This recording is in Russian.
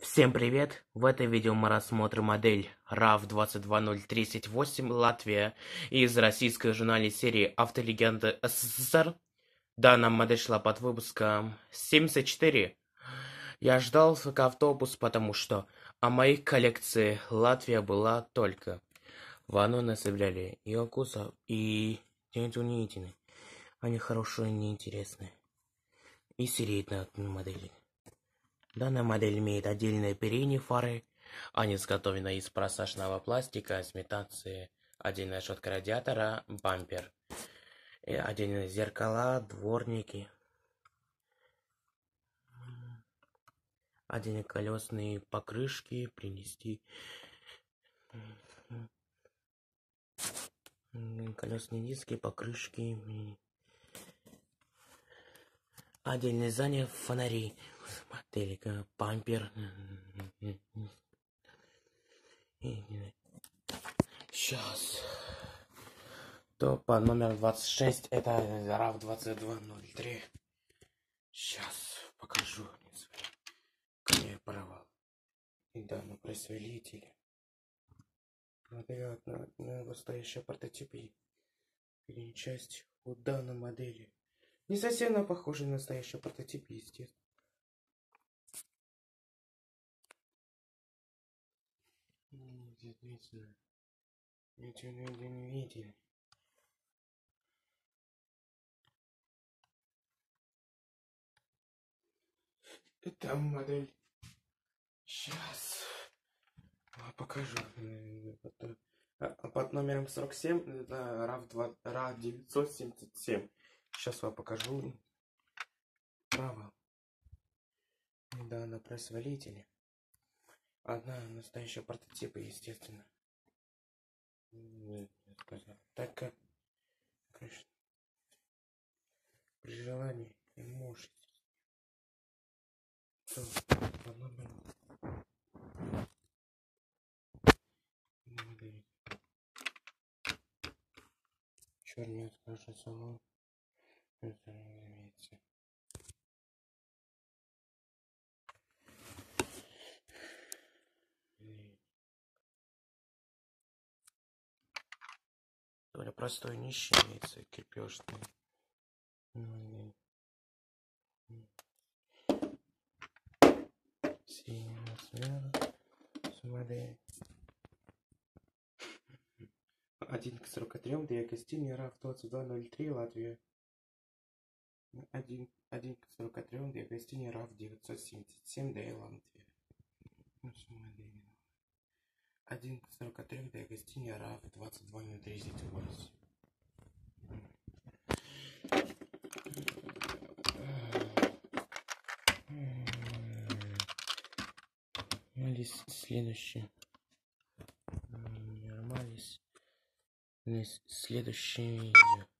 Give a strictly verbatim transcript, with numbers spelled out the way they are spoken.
Всем привет! В этом видео мы рассмотрим модель рав двадцать два ноль тридцать восемь Латвия из российской журнальной серии «Автолегенда СССР». Данная модель шла под выпуском семьдесят четыре. Я ждал как автобус, потому что о моей коллекции Латвия была только. Ванну нас являли и Окуса, и Тентунитины. Они хорошие и неинтересные. И серийные модели. Данная модель имеет отдельные передние фары. Они изготовлены из прозрачного пластика с имитацией, отдельная щетка радиатора, бампер, и отдельные зеркала, дворники, отдельные колесные покрышки, принести колесные диски, покрышки, отдельные задние фонари, моделька, бампер. Сейчас. То по номеру двадцать шесть это рав двадцать два ноль три. Сейчас покажу. Где провал. И данный производитель. Модель на, на настоящие прототипы. Или часть у данной модели. Не совсем на похожий на настоящий прототип, естественно. Действительно. Ничего не видели. Это модель. Сейчас покажу. Под номером сорок семь это рав девятьсот семьдесят семь. Сейчас вам покажу. Право. Да, на производителе. Одна настоящая прототипа, естественно. Так как, конечно, при желании можете. По номеру. Черный скажем салон. Это имеется. Довольно простой нищий имеется, крепежный. Синяя смена. Смотри. один к сорока трем, две гостиницы, рав двадцать два ноль три, Латвия. один к сорока трем, две гостиницы, рав девятьсот семьдесят семь, да и Латвия. один к сорока трем, две гостиницы, рав двадцать два ноль тридцать восемь. Здесь следующий. Нормалис. Следующий видео.